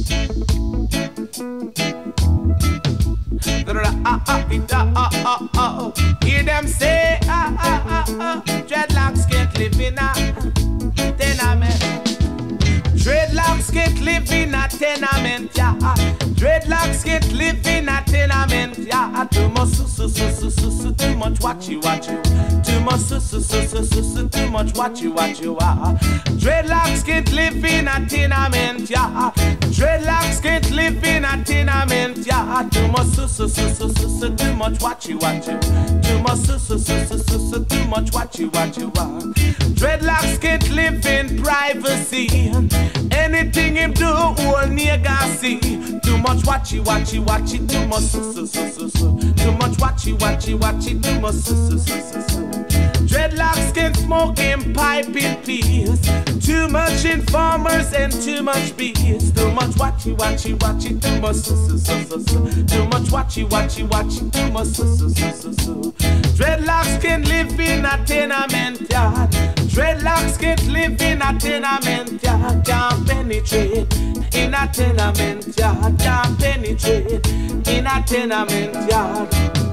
Hear them say, dreadlocks can't live in a tenement. Dreadlocks can't live in a tenement, yeah. Dreadlocks can't live in a tenement, yeah. Too much too much watchy. Too much too much watchy. Dreadlocks can't live in a tenement, yeah. Dreadlocks can't live in a tenement, yeah. Too much too much watchy. Too much too much watchy. Dreadlocks can't live in privacy. Anything him do, all nigga see. Too much watchy. Too much too much watchy. Too much Dreadlocks can smoke and pipe in peace. Too much informers and too much bees. Too much watchy. Too much too much watchy. Too much Dreadlocks can live in a tenement yard. Dreadlocks can't live in a tenement yard. Can't penetrate in a tenement yard. Can't penetrate in a tenement yard.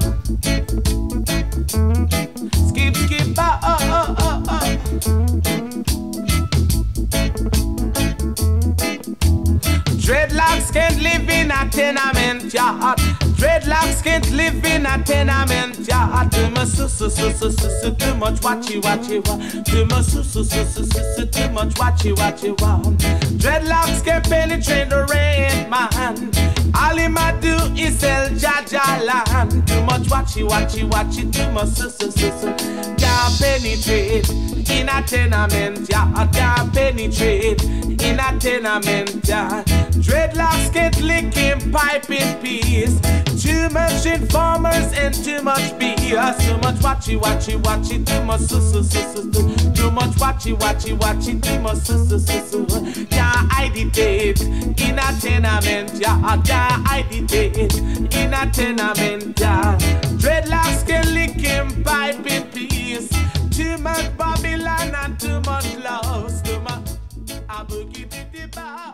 Skip, Dreadlocks can't live in a tenement yard. Dreadlocks can't live in a tenement yard. Too much too much watchy. Too much too much watchy. Dreadlocks can't penetrate the rain, man. All him a do is sell Jaja land. Too much watchy. Too much can't penetrate in a tenement yard. Can't penetrate in a tenement yard. Dreadlocks can't lick him pipe in peace. Too much informers and too much BS. Too much watchy. Too much too much watchy. Too much can't agitate in a tenement yard. Can't agitate in a tenement yard. Dreadlocks can lick him pipe in peace. Too much Babylon and too much love. Too much a boogie.